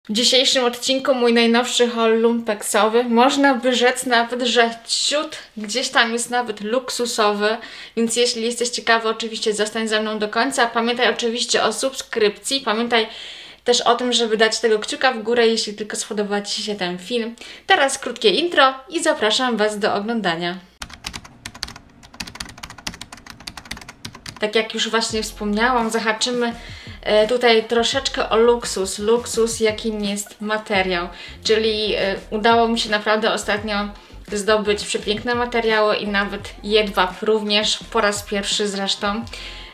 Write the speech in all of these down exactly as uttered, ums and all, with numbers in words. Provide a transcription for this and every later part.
W dzisiejszym odcinku mój najnowszy haul lumpeksowy. Można by rzec nawet, że ciut gdzieś tam jest nawet luksusowy, więc jeśli jesteś ciekawy, oczywiście zostań ze mną do końca. Pamiętaj oczywiście o subskrypcji, pamiętaj też o tym, żeby dać tego kciuka w górę, jeśli tylko spodoba Ci się ten film. Teraz krótkie intro i zapraszam Was do oglądania. Tak jak już właśnie wspomniałam, zahaczymy tutaj troszeczkę o luksus, luksus jakim jest materiał, czyli udało mi się naprawdę ostatnio zdobyć przepiękne materiały i nawet jedwab również, po raz pierwszy zresztą,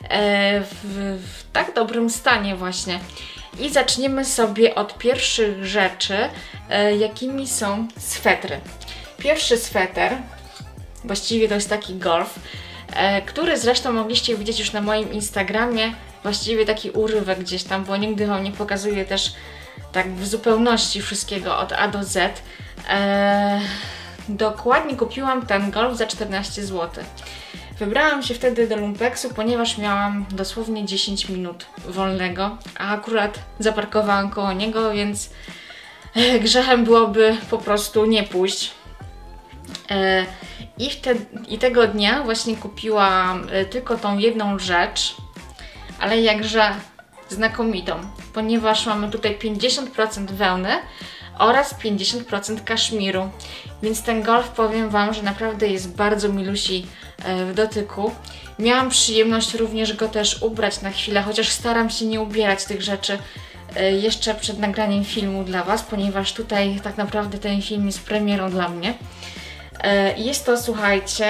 w, w tak dobrym stanie właśnie. I zaczniemy sobie od pierwszych rzeczy, jakimi są swetry. Pierwszy sweter, właściwie to jest taki golf, który zresztą mogliście widzieć już na moim Instagramie, właściwie taki urywek gdzieś tam, bo nigdy Wam nie pokazuję też tak w zupełności wszystkiego od A do Z. Eee, dokładnie kupiłam ten golf za czternaście złotych. Wybrałam się wtedy do lumpeksu, ponieważ miałam dosłownie dziesięć minut wolnego, a akurat zaparkowałam koło niego, więc grzechem byłoby po prostu nie pójść. Eee, i, wtedy, I tego dnia właśnie kupiłam tylko tą jedną rzecz, ale jakże znakomitą, ponieważ mamy tutaj pięćdziesiąt procent wełny oraz pięćdziesiąt procent kaszmiru, więc ten golf, powiem Wam, że naprawdę jest bardzo milusi w dotyku. Miałam przyjemność również go też ubrać na chwilę, chociaż staram się nie ubierać tych rzeczy jeszcze przed nagraniem filmu dla Was, ponieważ tutaj tak naprawdę ten film jest premierą dla mnie. Jest to, słuchajcie,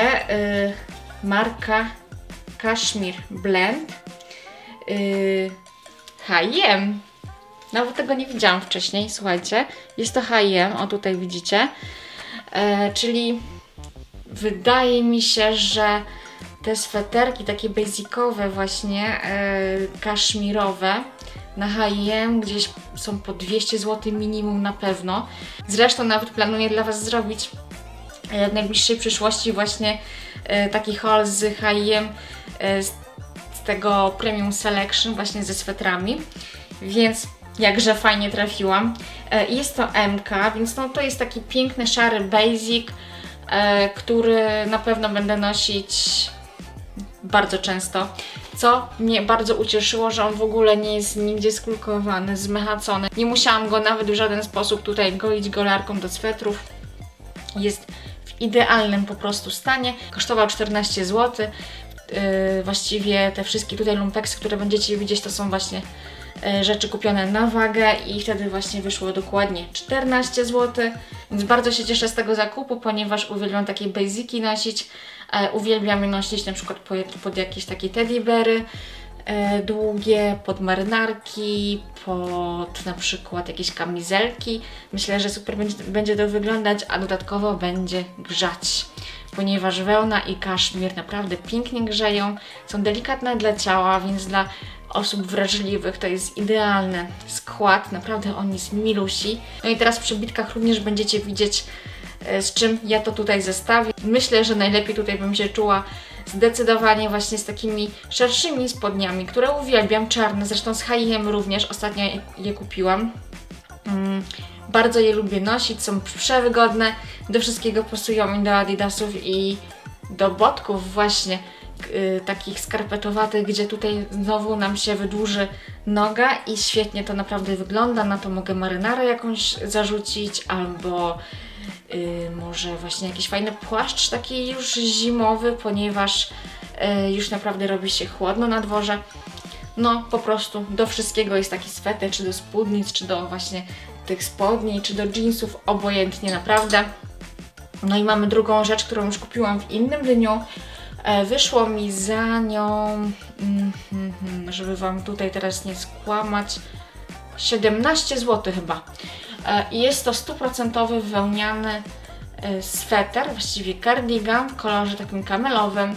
marka Kashmir Blend Yy, H i M. Nawet tego nie widziałam wcześniej, słuchajcie. Jest to H i M, o tutaj widzicie. E, czyli wydaje mi się, że te sweterki takie basicowe właśnie, e, kaszmirowe na H i M gdzieś są po dwieście złotych minimum na pewno. Zresztą nawet planuję dla Was zrobić e, w najbliższej przyszłości właśnie e, taki haul z H i M, e, z tego Premium Selection właśnie ze swetrami, więc jakże fajnie trafiłam. E, jest to M K, więc no, to jest taki piękny, szary basic, e, który na pewno będę nosić bardzo często, co mnie bardzo ucieszyło, że on w ogóle nie jest nigdzie skulkowany, zmechacony. Nie musiałam go nawet w żaden sposób tutaj golić golarką do swetrów. Jest w idealnym po prostu stanie. Kosztował czternaście złotych. Yy, właściwie te wszystkie tutaj lumpeksy, które będziecie widzieć, to są właśnie yy, rzeczy kupione na wagę i wtedy właśnie wyszło dokładnie czternaście złotych, więc bardzo się cieszę z tego zakupu, ponieważ uwielbiam takie basiki nosić, yy, uwielbiam je nosić na przykład pod, pod jakieś takie teddybery yy, długie, pod marynarki, pod na przykład jakieś kamizelki. Myślę, że super będzie, będzie to wyglądać, a dodatkowo będzie grzać, ponieważ wełna i kaszmir naprawdę pięknie grzeją, są delikatne dla ciała, więc dla osób wrażliwych to jest idealny skład, naprawdę on jest milusi. No i teraz przy bitkach również będziecie widzieć, z czym ja to tutaj zestawię. Myślę, że najlepiej tutaj bym się czuła zdecydowanie właśnie z takimi szerszymi spodniami, które uwielbiam, czarne, zresztą z H i M również, ostatnio je, je kupiłam. Mm. Bardzo je lubię nosić, są przewygodne, do wszystkiego pasują i do adidasów i do botków właśnie yy, takich skarpetowatych, gdzie tutaj znowu nam się wydłuży noga i świetnie to naprawdę wygląda. Na to mogę marynarę jakąś zarzucić albo yy, może właśnie jakiś fajny płaszcz taki już zimowy, ponieważ yy, już naprawdę robi się chłodno na dworze. No po prostu do wszystkiego jest taki sweter, czy do spódnic, czy do właśnie tych spodni, czy do jeansów, obojętnie naprawdę. No i mamy drugą rzecz, którą już kupiłam w innym dniu. E, wyszło mi za nią, mm, mm, żeby Wam tutaj teraz nie skłamać, siedemnaście złotych chyba. E, I jest to stuprocentowy wełniany e, sweter, właściwie cardigan w kolorze takim kamelowym.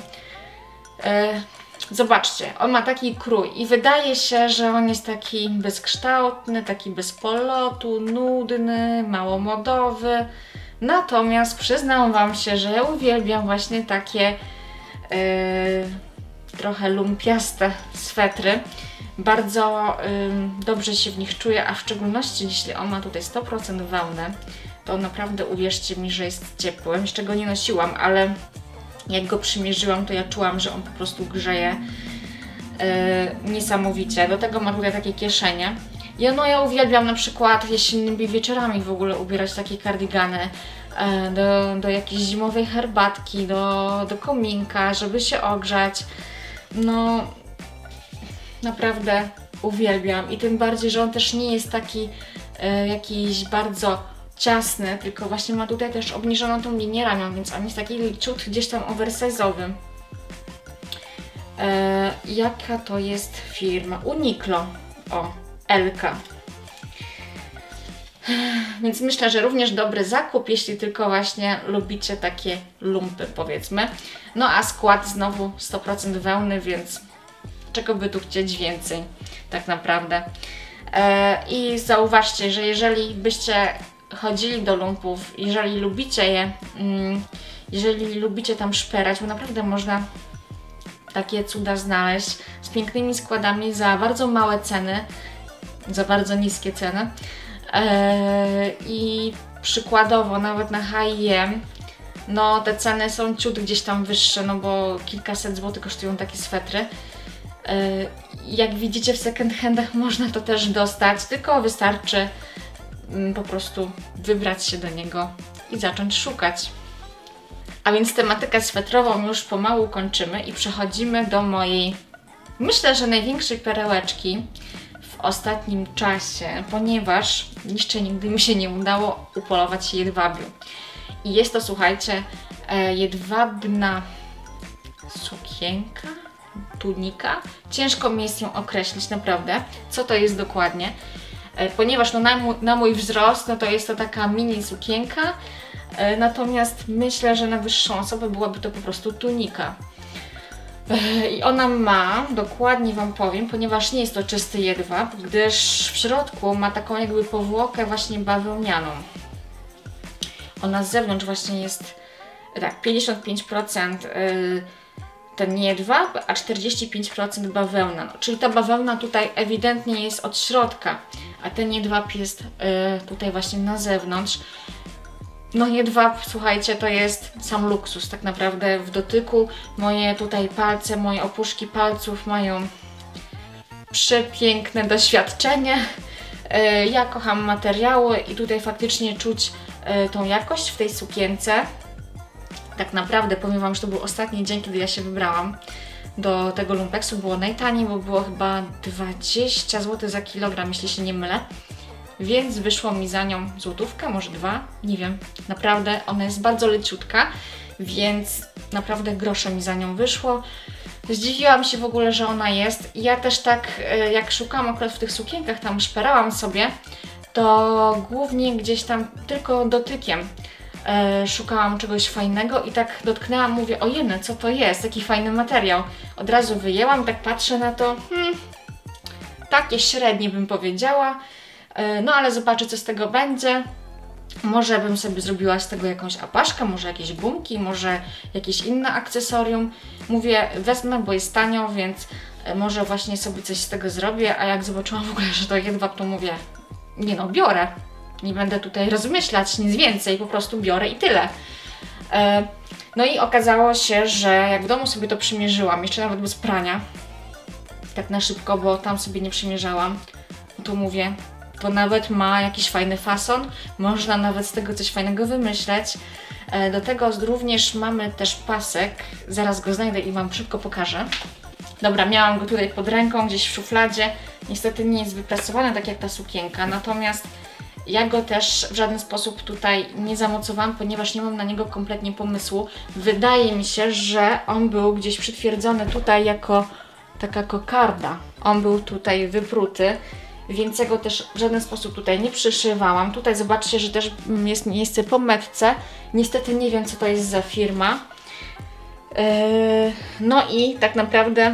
E, Zobaczcie, on ma taki krój i wydaje się, że on jest taki bezkształtny, taki bez polotu, nudny, mało modowy. Natomiast przyznam Wam się, że ja uwielbiam właśnie takie yy, trochę lumpiaste swetry. Bardzo ym, dobrze się w nich czuję, a w szczególności jeśli on ma tutaj sto procent wełny, to naprawdę uwierzcie mi, że jest ciepły. Jeszcze go nie nosiłam, ale jak go przymierzyłam, to ja czułam, że on po prostu grzeje yy, niesamowicie. Do tego ma tutaj takie kieszenie. Ja, no, ja uwielbiam na przykład jesiennymi wieczorami w ogóle ubierać takie kardigany yy, do, do jakiejś zimowej herbatki, do, do kominka, żeby się ogrzać. No, naprawdę uwielbiam i tym bardziej, że on też nie jest taki yy, jakiś bardzo ciasny, tylko właśnie ma tutaj też obniżoną tą linię ramion, więc on jest taki ciut gdzieś tam oversize'owy. E, jaka to jest firma? Uniqlo. O, Elka. Więc myślę, że również dobry zakup, jeśli tylko właśnie lubicie takie lumpy, powiedzmy. No a skład znowu sto procent wełny, więc czego by tu chcieć więcej, tak naprawdę. E, I zauważcie, że jeżeli byście chodzili do lumpów, jeżeli lubicie je, mm, jeżeli lubicie tam szperać, bo naprawdę można takie cuda znaleźć z pięknymi składami za bardzo małe ceny, za bardzo niskie ceny. Eee, I przykładowo nawet na H i M, no te ceny są ciut gdzieś tam wyższe, no bo kilkaset złotych kosztują takie swetry. Eee, jak widzicie, w second handach można to też dostać, tylko wystarczy po prostu wybrać się do niego i zacząć szukać. A więc tematykę swetrową już pomału kończymy i przechodzimy do mojej, myślę, że największej perełeczki w ostatnim czasie, ponieważ jeszcze nigdy mi się nie udało upolować jedwabiu. I jest to, słuchajcie, jedwabna sukienka, tunika. Ciężko mi jest ją określić, naprawdę, co to jest dokładnie. Ponieważ no, na, mój, na mój wzrost no, to jest to taka mini sukienka, e, natomiast myślę, że na wyższą osobę byłaby to po prostu tunika. E, I ona ma, dokładnie Wam powiem, ponieważ nie jest to czysty jedwab, gdyż w środku ma taką jakby powłokę właśnie bawełnianą. Ona z zewnątrz właśnie jest tak, pięćdziesiąt pięć procent y, ten jedwab, a czterdzieści pięć procent bawełna. No, czyli ta bawełna tutaj ewidentnie jest od środka, a ten jedwab jest y, tutaj właśnie na zewnątrz. No jedwab, słuchajcie, to jest sam luksus tak naprawdę w dotyku. Moje tutaj palce, moje opuszki palców mają przepiękne doświadczenie. Y, ja kocham materiały i tutaj faktycznie czuć y, tą jakość w tej sukience. Tak naprawdę powiem Wam, że to był ostatni dzień, kiedy ja się wybrałam do tego lumpeksu. Było najtaniej, bo było chyba dwadzieścia złotych za kilogram, jeśli się nie mylę. Więc wyszło mi za nią złotówkę, może dwa, nie wiem. Naprawdę ona jest bardzo leciutka, więc naprawdę grosze mi za nią wyszło. Zdziwiłam się w ogóle, że ona jest. Ja też tak, jak szukałam akurat w tych sukienkach, tam szperałam sobie, to głównie gdzieś tam tylko dotykiem E, szukałam czegoś fajnego i tak dotknęłam, mówię, ojej, co to jest, jaki fajny materiał. Od razu wyjęłam, tak patrzę na to, hmm, takie średnie bym powiedziała, e, no ale zobaczę, co z tego będzie. Może bym sobie zrobiła z tego jakąś apaszkę, może jakieś gumki, może jakieś inne akcesorium. Mówię, wezmę, bo jest tanio, więc może właśnie sobie coś z tego zrobię, a jak zobaczyłam w ogóle, że to jedwab, to mówię, nie no, biorę. Nie będę tutaj rozmyślać, nic więcej, po prostu biorę i tyle. E, no i okazało się, że jak w domu sobie to przymierzyłam, jeszcze nawet bez prania, tak na szybko, bo tam sobie nie przymierzałam, no to mówię, to nawet ma jakiś fajny fason, można nawet z tego coś fajnego wymyśleć. E, do tego również mamy też pasek, zaraz go znajdę i Wam szybko pokażę. Dobra, miałam go tutaj pod ręką, gdzieś w szufladzie, niestety nie jest wyprasowany tak jak ta sukienka, natomiast ja go też w żaden sposób tutaj nie zamocowałam, ponieważ nie mam na niego kompletnie pomysłu. Wydaje mi się, że on był gdzieś przytwierdzony tutaj jako taka kokarda. On był tutaj wypruty, więc ja go też w żaden sposób tutaj nie przyszywałam. Tutaj zobaczcie, że też jest miejsce po metce. Niestety nie wiem, co to jest za firma. Yy, no i tak naprawdę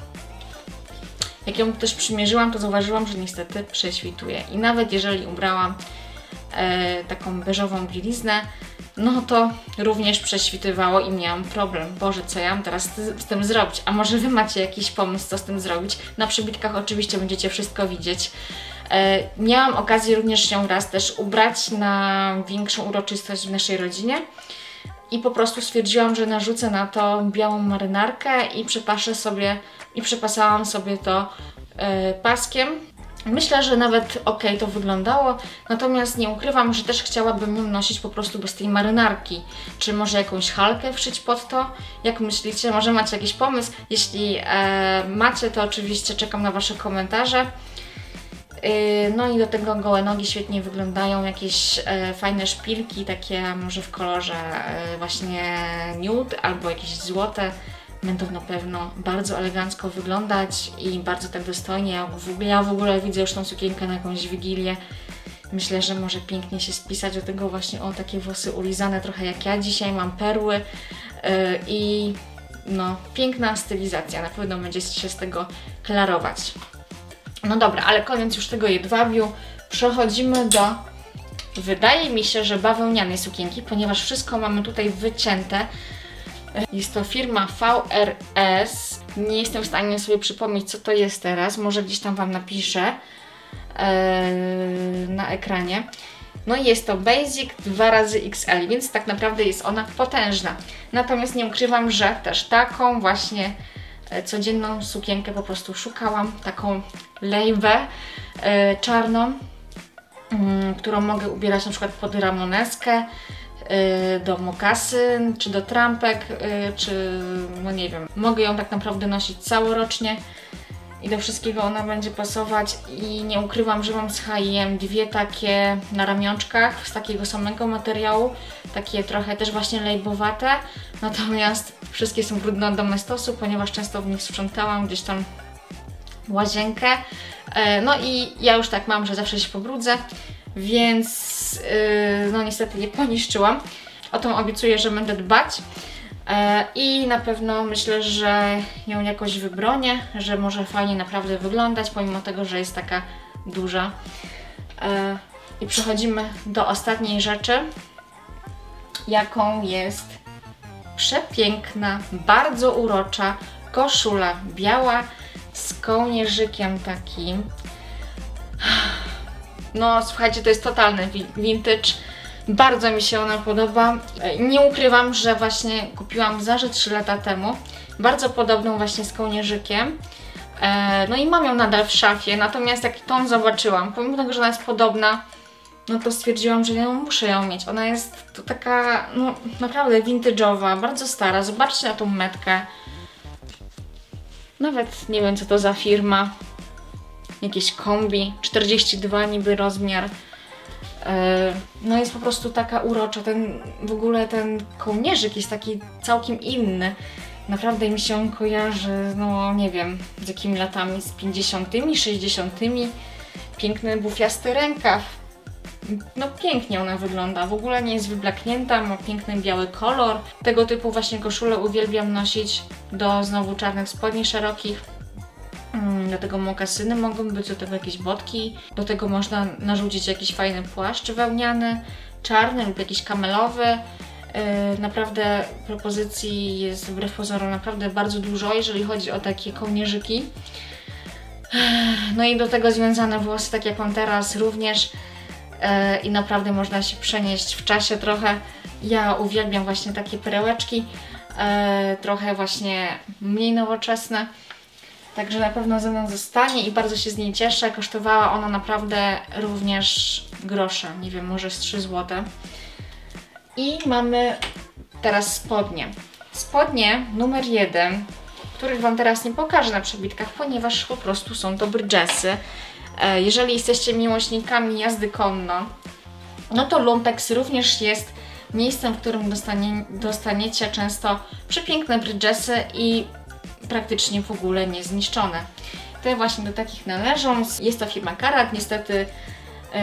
jak ją też przymierzyłam, to zauważyłam, że niestety prześwituje. I nawet jeżeli ubrałam e, taką beżową bieliznę, no to również prześwitywało i miałam problem. Boże, co ja mam teraz z tym zrobić? A może Wy macie jakiś pomysł, co z tym zrobić? Na przybitkach oczywiście będziecie wszystko widzieć. E, miałam okazję również ją raz też ubrać na większą uroczystość w naszej rodzinie i po prostu stwierdziłam, że narzucę na to białą marynarkę i przepaszę sobie, i przepasałam sobie to e, paskiem. Myślę, że nawet ok to wyglądało, natomiast nie ukrywam, że też chciałabym ją nosić po prostu bez tej marynarki. Czy może jakąś halkę wszyć pod to? Jak myślicie? Może macie jakiś pomysł? Jeśli e, macie, to oczywiście czekam na Wasze komentarze. Yy, no i do tego gołe nogi świetnie wyglądają, jakieś e, fajne szpilki, takie może w kolorze e, właśnie nude albo jakieś złote. Będą na pewno bardzo elegancko wyglądać i bardzo tak dostojnie. Ja w ogóle, ja w ogóle widzę już tą sukienkę na jakąś wigilię. Myślę, że może pięknie się spisać do tego właśnie o takie włosy ulizane, trochę jak ja dzisiaj, mam perły yy, i no piękna stylizacja, na pewno będzie się z tego klarować. No dobra, ale koniec już tego jedwabiu, przechodzimy do, wydaje mi się, że bawełnianej sukienki, ponieważ wszystko mamy tutaj wycięte. Jest to firma V R S. Nie jestem w stanie sobie przypomnieć, co to jest teraz. Może gdzieś tam Wam napiszę yy, na ekranie. No i jest to Basic dwa razy X L, więc tak naprawdę jest ona potężna. Natomiast nie ukrywam, że też taką właśnie yy, codzienną sukienkę po prostu szukałam. Taką lejwę yy, czarną, yy, którą mogę ubierać na przykład pod ramoneskę, do mokasyn, czy do trampek, czy no nie wiem, mogę ją tak naprawdę nosić całorocznie i do wszystkiego ona będzie pasować i nie ukrywam, że mam z H i M dwie takie na ramionczkach z takiego samego materiału, takie trochę też właśnie lejbowate, natomiast wszystkie są brudne od domestosu, ponieważ często w nich sprzątałam gdzieś tam łazienkę, no i ja już tak mam, że zawsze się pobrudzę, więc yy, no niestety je poniszczyłam. O tą obiecuję, że będę dbać yy, i na pewno myślę, że ją jakoś wybronię, że może fajnie naprawdę wyglądać, pomimo tego, że jest taka duża. Yy, I przechodzimy do ostatniej rzeczy, jaką jest przepiękna, bardzo urocza koszula biała z kołnierzykiem takim. No słuchajcie, to jest totalny vintage, bardzo mi się ona podoba. Nie ukrywam, że właśnie kupiłam za trzy lata temu, bardzo podobną właśnie z kołnierzykiem. No i mam ją nadal w szafie, natomiast jak tą zobaczyłam, pomimo tego, że ona jest podobna, no to stwierdziłam, że ja muszę ją mieć. Ona jest to taka, no naprawdę vintage'owa, bardzo stara, zobaczcie na tą metkę. Nawet nie wiem, co to za firma. Jakieś kombi, czterdzieści dwa niby rozmiar. No jest po prostu taka urocza, ten w ogóle ten kołnierzyk jest taki całkiem inny. Naprawdę mi się on kojarzy, no nie wiem, z jakimi latami, z pięćdziesiątymi, sześćdziesiątymi. Piękny bufiasty rękaw. No pięknie ona wygląda, w ogóle nie jest wyblaknięta, ma piękny biały kolor. Tego typu właśnie koszulę uwielbiam nosić do znowu czarnych spodni szerokich. Do tego mokasyny mogą być, do tego jakieś botki, do tego można narzucić jakiś fajny płaszcz wełniany, czarny lub jakiś kamelowy. Yy, naprawdę propozycji jest wbrew pozorom naprawdę bardzo dużo, jeżeli chodzi o takie kołnierzyki. Yy, no i do tego związane włosy, tak jak mam teraz również. Yy, I naprawdę można się przenieść w czasie trochę. Ja uwielbiam właśnie takie perełeczki, yy, trochę właśnie mniej nowoczesne. Także na pewno ze mną zostanie i bardzo się z niej cieszę. Kosztowała ona naprawdę również grosze, nie wiem, może z trzy złote. I mamy teraz spodnie. Spodnie numer jeden, których Wam teraz nie pokażę na przebitkach, ponieważ po prostu są to brydżesy. Jeżeli jesteście miłośnikami jazdy konno, no to Lumpex również jest miejscem, w którym dostanie, dostaniecie często przepiękne brydżesy i praktycznie w ogóle niezniszczone. Te właśnie do takich należą. Jest to firma Karat, niestety yy,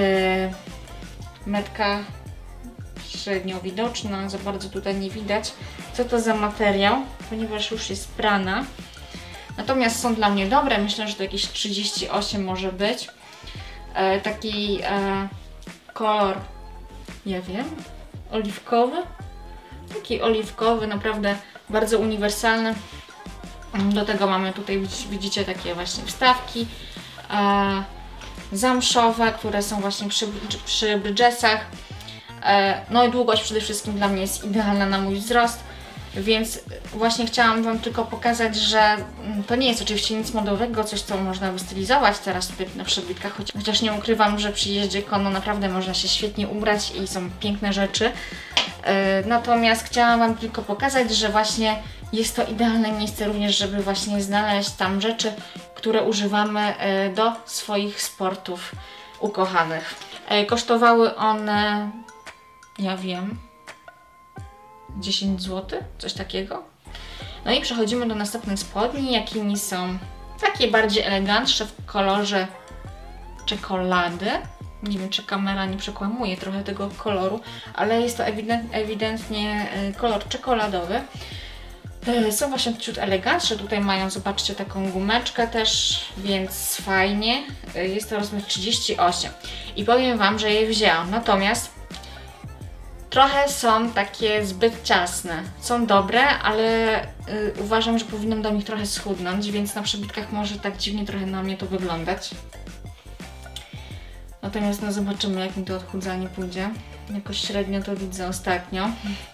metka średnio widoczna, za bardzo tutaj nie widać, co to za materiał, ponieważ już jest prana. Natomiast są dla mnie dobre, myślę, że to jakieś trzydzieści osiem może być. Yy, taki yy, kolor, ja wiem, oliwkowy. Taki oliwkowy, naprawdę bardzo uniwersalny. Do tego mamy tutaj, widzicie, takie właśnie wstawki e, zamszowe, które są właśnie przy, przy bridgesach. E, no i długość przede wszystkim dla mnie jest idealna na mój wzrost, więc właśnie chciałam Wam tylko pokazać, że to nie jest oczywiście nic modowego, coś co można wystylizować teraz tutaj na przebitkach, chociaż nie ukrywam, że przy jeździe konno naprawdę można się świetnie ubrać i są piękne rzeczy. E, natomiast chciałam Wam tylko pokazać, że właśnie jest to idealne miejsce również, żeby właśnie znaleźć tam rzeczy, które używamy do swoich sportów ukochanych. Kosztowały one, ja wiem, dziesięć złotych, coś takiego. No i przechodzimy do następnych spodni, jakimi są takie bardziej elegantsze w kolorze czekolady. Nie wiem, czy kamera nie przekłamuje trochę tego koloru, ale jest to ewident, ewidentnie kolor czekoladowy. Są właśnie ciut elegantsze, tutaj mają, zobaczcie, taką gumeczkę też, więc fajnie. Jest to rozmiar trzydzieści osiem i powiem Wam, że je wzięłam, natomiast trochę są takie zbyt ciasne. Są dobre, ale y, uważam, że powinnam do nich trochę schudnąć, więc na przebitkach może tak dziwnie trochę na mnie to wyglądać. Natomiast no zobaczymy, jak mi to odchudzanie pójdzie. Jakoś średnio to widzę ostatnio.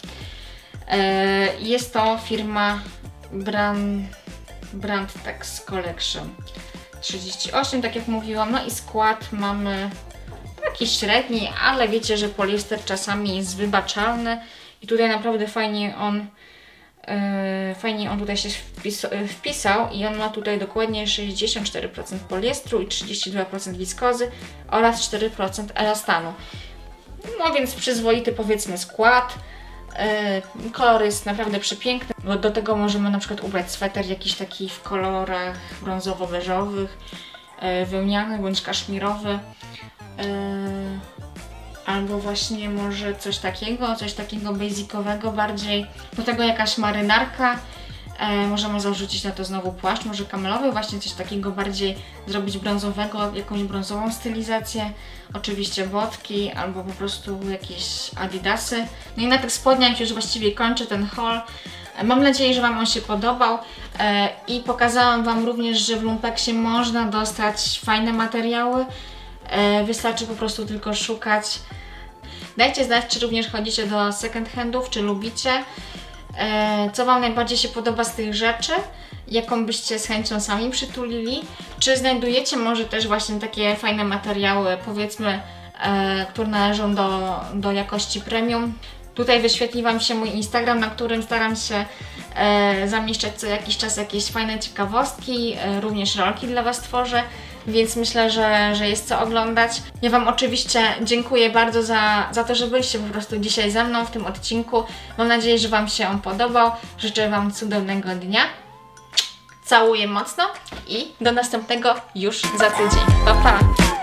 Jest to firma Brand, Brandtex Collection trzydzieści osiem, tak jak mówiłam. No i skład mamy taki średni, ale wiecie, że poliester czasami jest wybaczalny i tutaj naprawdę fajnie on yy, fajnie on tutaj się wpis, wpisał i on ma tutaj dokładnie sześćdziesiąt cztery procent poliestru i trzydzieści dwa procent wiskozy oraz cztery procent elastanu. No więc przyzwoity, powiedzmy, skład. Yy, kolor jest naprawdę przepiękny, bo do tego możemy na przykład ubrać sweter jakiś taki w kolorach brązowo-beżowych, yy, wełniany bądź kaszmirowy, yy, albo właśnie może coś takiego, coś takiego basicowego bardziej, do tego jakaś marynarka. E, możemy zarzucić na to znowu płaszcz, może kamelowy, właśnie coś takiego bardziej zrobić brązowego, jakąś brązową stylizację. Oczywiście botki albo po prostu jakieś adidasy. No i na tych spodniach już właściwie kończę ten haul. E, mam nadzieję, że Wam on się podobał e, i pokazałam Wam również, że w Lumpeksie można dostać fajne materiały. E, wystarczy po prostu tylko szukać. Dajcie znać, czy również chodzicie do second handów, czy lubicie. Co Wam najbardziej się podoba z tych rzeczy, jaką byście z chęcią sami przytulili, czy znajdujecie może też właśnie takie fajne materiały, powiedzmy, e, które należą do, do jakości premium. Tutaj wyświetli Wam się mój Instagram, na którym staram się e, zamieszczać co jakiś czas jakieś fajne ciekawostki, e, również rolki dla Was tworzę, więc myślę, że, że jest co oglądać. Ja Wam oczywiście dziękuję bardzo za, za to, że byliście po prostu dzisiaj ze mną w tym odcinku. Mam nadzieję, że Wam się on podobał. Życzę Wam cudownego dnia. Całuję mocno i do następnego już za tydzień. Pa, pa!